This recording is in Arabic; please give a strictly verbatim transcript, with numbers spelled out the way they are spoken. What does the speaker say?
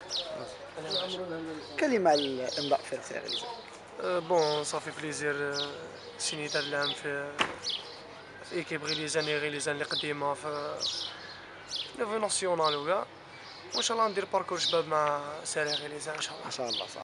كلمة على الإمضاء في سير غليزة. أه بون صافي بليزير أه، سينيت هاد العام في في ايكيب غليزان غليزان اللي قديمة في في نيفو ناسيونال وكاع، وان شاء الله ندير باركور شباب مع ساري غليزان ان شاء إن الله. شاء الله.